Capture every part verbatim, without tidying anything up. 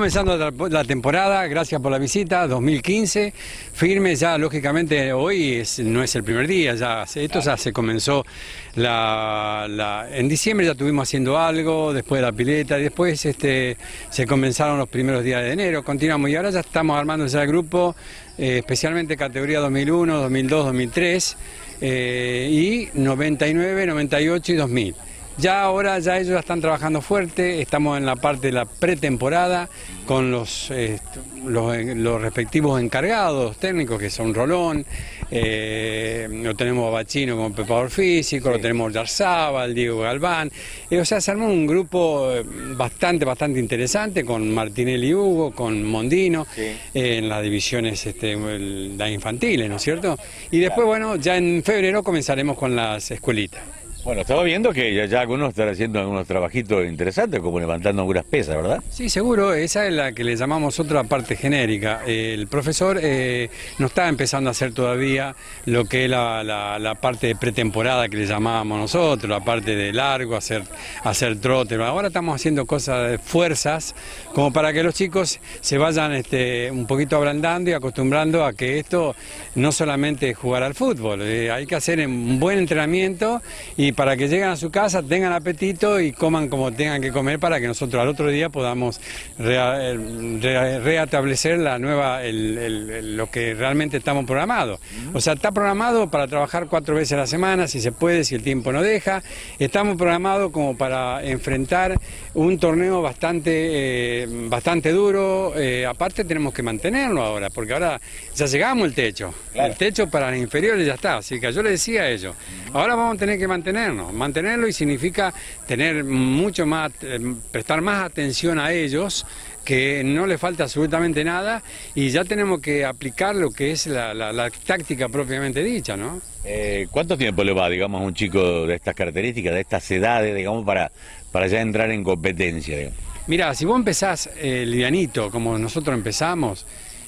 Comenzando la, la temporada, gracias por la visita, dos mil quince, firme ya, lógicamente hoy es, no es el primer día, ya esto ya se comenzó, la, la, en diciembre ya estuvimos haciendo algo, después de la pileta, y después este, se comenzaron los primeros días de enero, continuamos y ahora ya estamos armando ya el grupo, eh, especialmente categoría dos mil uno, dos mil dos, dos mil tres, eh, y noventa y nueve, noventa y ocho y dos mil. Ya ahora ya ellos están trabajando fuerte, estamos en la parte de la pretemporada con los, eh, los, los respectivos encargados técnicos que son Rolón, eh, lo tenemos a Bachino como preparador físico, sí. Lo tenemos a Yarzábal, Diego Galván, eh, o sea, se armó un grupo bastante, bastante interesante con Martinelli y Hugo, con Mondino, sí. eh, en las divisiones este, las infantiles, ¿no es cierto? Y después, bueno, ya en febrero comenzaremos con las escuelitas. Bueno, estaba viendo que ya, ya algunos están haciendo algunos trabajitos interesantes, como levantando algunas pesas, ¿verdad? Sí, seguro, esa es la que le llamamos otra parte genérica. El profesor eh, no está empezando a hacer todavía lo que es la, la, la parte de pretemporada que le llamábamos nosotros, la parte de largo, hacer, hacer trote. Ahora estamos haciendo cosas de fuerzas, como para que los chicos se vayan este, un poquito ablandando y acostumbrando a que esto no solamente es jugar al fútbol, eh, hay que hacer un buen entrenamiento y para que lleguen a su casa, tengan apetito y coman como tengan que comer para que nosotros al otro día podamos rea, re, reestablecer la nueva, el, el, el, lo que realmente estamos programados. O sea, está programado para trabajar cuatro veces a la semana, si se puede, si el tiempo no deja. Estamos programados como para enfrentar un torneo bastante, eh, bastante duro. Eh, aparte tenemos que mantenerlo ahora, porque ahora ya llegamos al techo. Claro. El techo para los inferiores ya está, así que yo le decía a ellos, ahora vamos a tener que mantener mantenerlo y significa tener mucho más, eh, prestar más atención a ellos, que no les falta absolutamente nada y ya tenemos que aplicar lo que es la, la, la táctica propiamente dicha, ¿no? Eh, ¿Cuánto tiempo le va, digamos, a un chico de estas características, de estas edades, digamos, para, para ya entrar en competencia, digamos? Mirá, si vos empezás eh, livianito, como nosotros empezamos,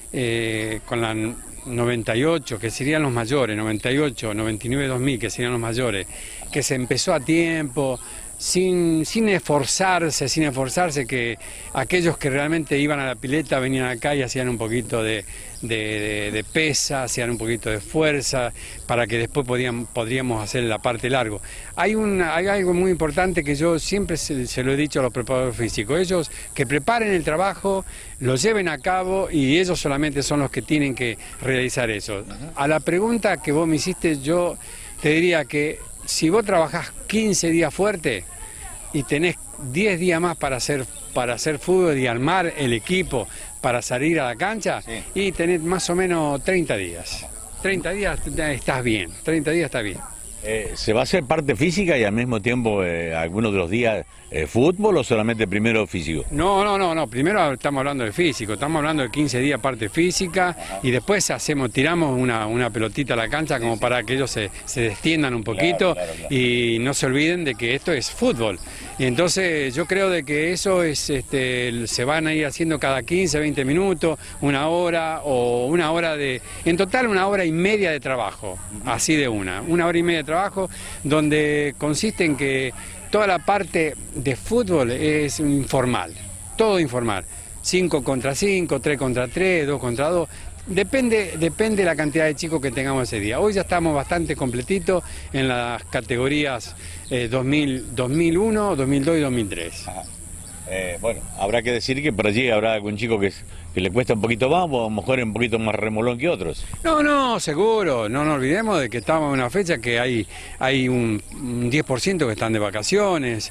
eh, con la noventa y ocho, que serían los mayores, noventa y ocho, noventa y nueve, dos mil, que serían los mayores, que se empezó a tiempo, sin, sin esforzarse, sin esforzarse, que aquellos que realmente iban a la pileta venían acá y hacían un poquito de, de, de, de pesa, hacían un poquito de fuerza, para que después podían, podríamos hacer la parte largo. Hay, una, hay algo muy importante que yo siempre se, se lo he dicho a los preparadores físicos, ellos que preparen el trabajo, lo lleven a cabo y ellos solamente son los que tienen que realizar eso. A la pregunta que vos me hiciste, yo te diría que si vos trabajás quince días fuerte y tenés diez días más para hacer, para hacer fútbol y armar el equipo para salir a la cancha, sí. Y tenés más o menos treinta días. treinta días estás bien, treinta días está bien. Eh, ¿Se va a hacer parte física y al mismo tiempo eh, algunos de los días eh, fútbol o solamente primero físico? No, no, no, no, primero estamos hablando de físico, estamos hablando de quince días parte física. Ajá. Y después hacemos, tiramos una, una pelotita a la cancha como sí, sí. Para que ellos se, se destiendan un poquito, claro, claro, claro. Y no se olviden de que esto es fútbol. Y entonces yo creo de que eso es, este, se van a ir haciendo cada quince, veinte minutos, una hora o una hora de, en total una hora y media de trabajo, uh-huh. Así de una, una hora y media de trabajo. Trabajo, donde consiste en que toda la parte de fútbol es informal, todo informal, cinco contra cinco, tres contra tres, dos contra dos, depende, depende de la cantidad de chicos que tengamos ese día. Hoy ya estamos bastante completitos en las categorías eh, dos mil, dos mil uno, dos mil dos y dos mil tres. Ajá. Eh, bueno, habrá que decir que por allí habrá algún chico que, que le cuesta un poquito más o a lo mejor es un poquito más remolón que otros. No, no, seguro, no nos olvidemos de que estamos en una fecha que hay, hay un, un diez por ciento que están de vacaciones,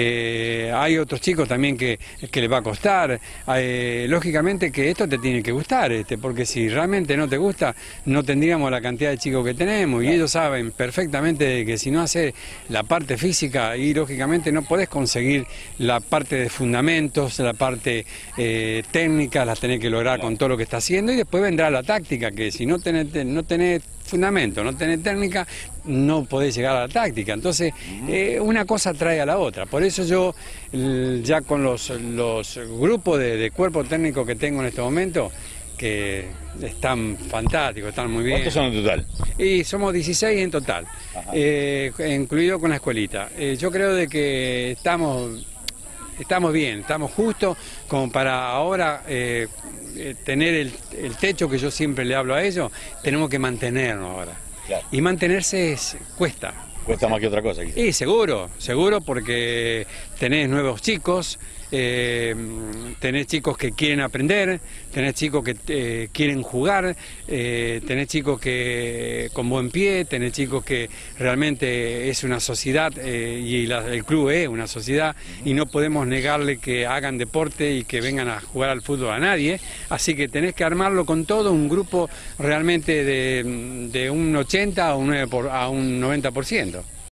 eh, hay otros chicos también que, que les va a costar, eh, lógicamente que esto te tiene que gustar, este, porque si realmente no te gusta no tendríamos la cantidad de chicos que tenemos, claro. Y ellos saben perfectamente de que si no haces la parte física y lógicamente no podés conseguir la parte de fundamentos, la parte eh, técnica, las tenés que lograr claro. Con todo lo que está haciendo y después vendrá la táctica, que si no tenés, no tenés fundamento, no tenés técnica, no podés llegar a la táctica. Entonces, eh, una cosa trae a la otra. Por eso yo, ya con los, los grupos de, de cuerpo técnico que tengo en este momento, que están fantásticos, están muy bien. ¿Cuántos son en total? Y somos dieciséis en total, eh, incluido con la escuelita. Eh, yo creo de que estamos estamos bien, estamos justos como para ahora eh, eh, tener el, el techo que yo siempre le hablo a ellos, tenemos que mantenernos ahora. Claro. Y mantenerse es, cuesta. Cuesta más que otra cosa. Quizás. Y seguro, seguro porque tenés nuevos chicos, eh, tenés chicos que quieren aprender, tenés chicos que eh, quieren jugar, eh, tenés chicos que con buen pie, tenés chicos que realmente es una sociedad eh, y la, el club es una sociedad y no podemos negarle que hagan deporte y que vengan a jugar al fútbol a nadie, así que tenés que armarlo con todo un grupo realmente de, de un ochenta a un, nueve por, a un noventa por ciento.